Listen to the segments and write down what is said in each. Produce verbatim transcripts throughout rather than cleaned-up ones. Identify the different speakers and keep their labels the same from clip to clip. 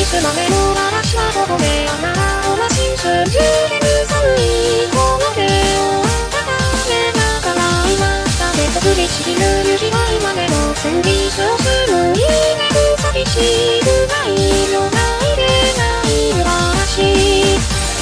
Speaker 1: つまでも嵐はここであなたを待ち続ける寒いこの手を温めながら今だけと降りしきる雪が今でも戦慄をするいいねく寂しくないよないでない嵐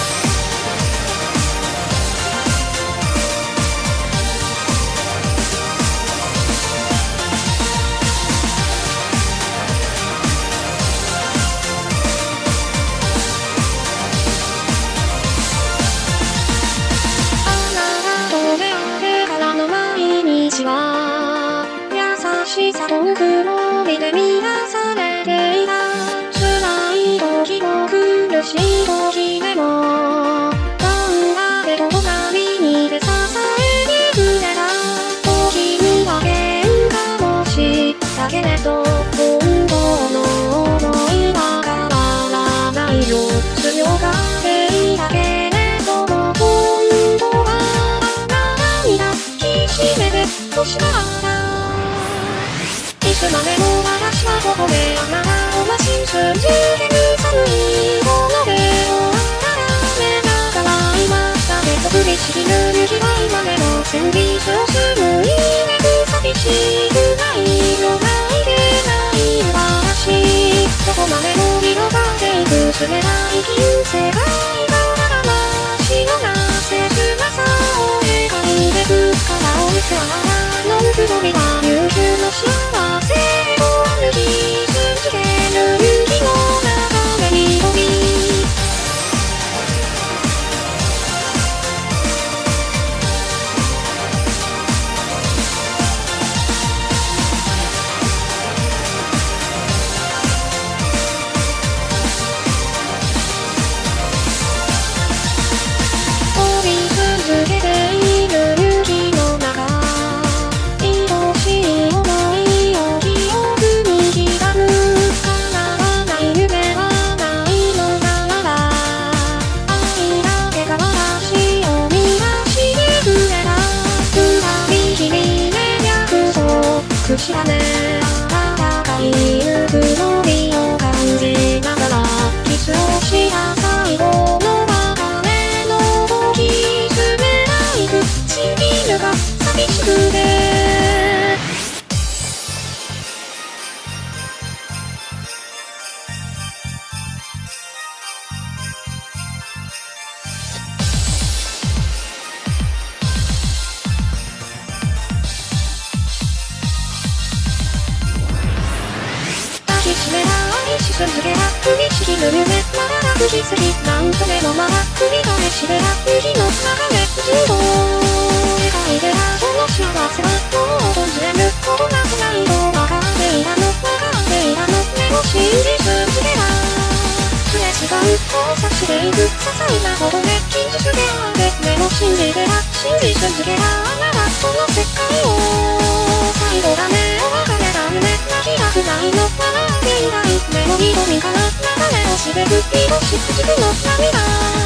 Speaker 1: 優しさとぬくもりで満たされていた辛い時も苦しい時でも頑張れと隣にで支えてくれた時には喧嘩もしたけれど本当の想いは変わらないよ強がっていたけれども本当は涙きしめて欲しかったいつまでも私はここであなたを待ち続ける寒いこの手を温めながら今だけと降りしきる雪が今でも戦慄をするいいねく寂しくないよないでない私どこまでも広がっていく冷たい金世界が嵐のなせしなさを描いてくからを見せあなたのぬくもりが悠久の幸せを歩き続ける雪の中で一人追い続けている雪の中愛しい想いを記憶に刻む叶わない夢はないのなら愛だけが私を満たしてくれた二人きりで約束したね温かいぬくもりを感じながらキスをした最後の別れの時冷たい唇が寂しくて抱きしめた愛し続けた降りしきる夢まだ楽しすぎなんとでもまだ繰り返しでた雪の流れずっと描いてたその幸せはもう訪れることなくないの分かっていたの分かっていたのでも信じ続けたすれ違う交差していく些細なことで傷つけ合ってでも信じてた信じ続けたあなたとの世界を最後だねお別れだね泣きたくないの笑っていないでも瞳から流れ落ちてく愛しくじくの涙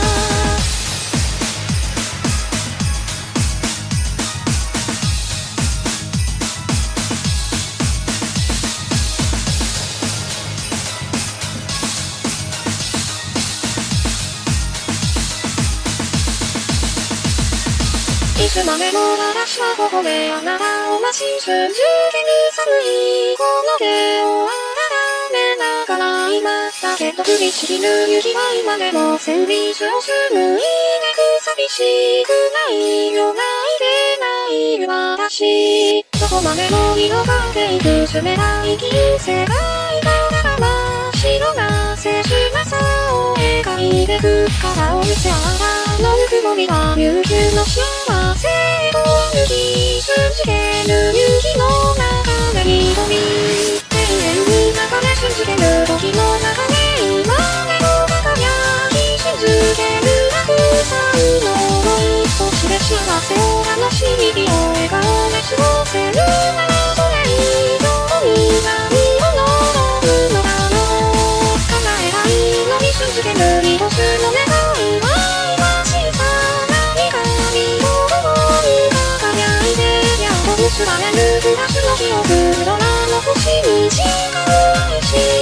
Speaker 1: いつまでも私はここであなたを待ち続ける寒いこの手を温めながら今だけと降りしきる雪が今でも戦慄をするいいねく寂しくないよないでない私どこまでも広がっていく冷たい金世界が真っ白な切なさを描いてくからを見せあなたのぬくもりが悠久の幸せを歩き続ける雪の中で一人永遠に流れ続ける時の中で今でも輝き続けるたくさんの想いそして幸せを楽しみ日を笑顔で過ごせるならそれ以上に何を望むのだろう叶えない伸び続ける一つの願いは今小さな光を共に輝いてやっと結ばれる暮らしの記憶ドラの星に誓う愛し